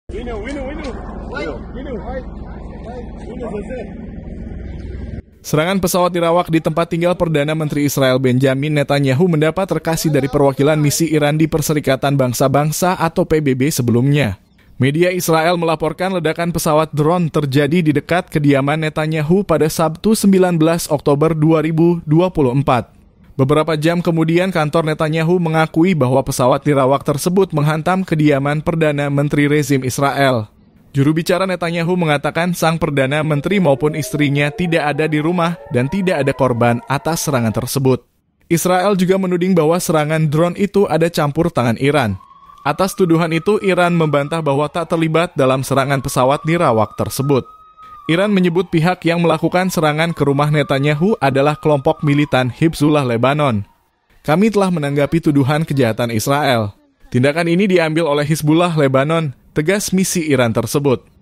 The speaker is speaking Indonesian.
Serangan pesawat dirawak di tempat tinggal Perdana Menteri Israel Benjamin Netanyahu mendapat rekasi dari perwakilan misi Iran di Perserikatan Bangsa-Bangsa atau PBB sebelumnya. Media Israel melaporkan ledakan pesawat drone terjadi di dekat kediaman Netanyahu pada Sabtu 19 Oktober 2024. Beberapa jam kemudian kantor Netanyahu mengakui bahwa pesawat dirawak tersebut menghantam kediaman Perdana Menteri rezim Israel. Juru bicara Netanyahu mengatakan sang Perdana Menteri maupun istrinya tidak ada di rumah dan tidak ada korban atas serangan tersebut. Israel juga menuding bahwa serangan drone itu ada campur tangan Iran. Atas tuduhan itu, Iran membantah bahwa tak terlibat dalam serangan pesawat dirawak tersebut. Iran menyebut pihak yang melakukan serangan ke rumah Netanyahu adalah kelompok militan Hizbullah Lebanon. Kami telah menanggapi tuduhan kejahatan Israel. Tindakan ini diambil oleh Hizbullah Lebanon, tegas misi Iran tersebut.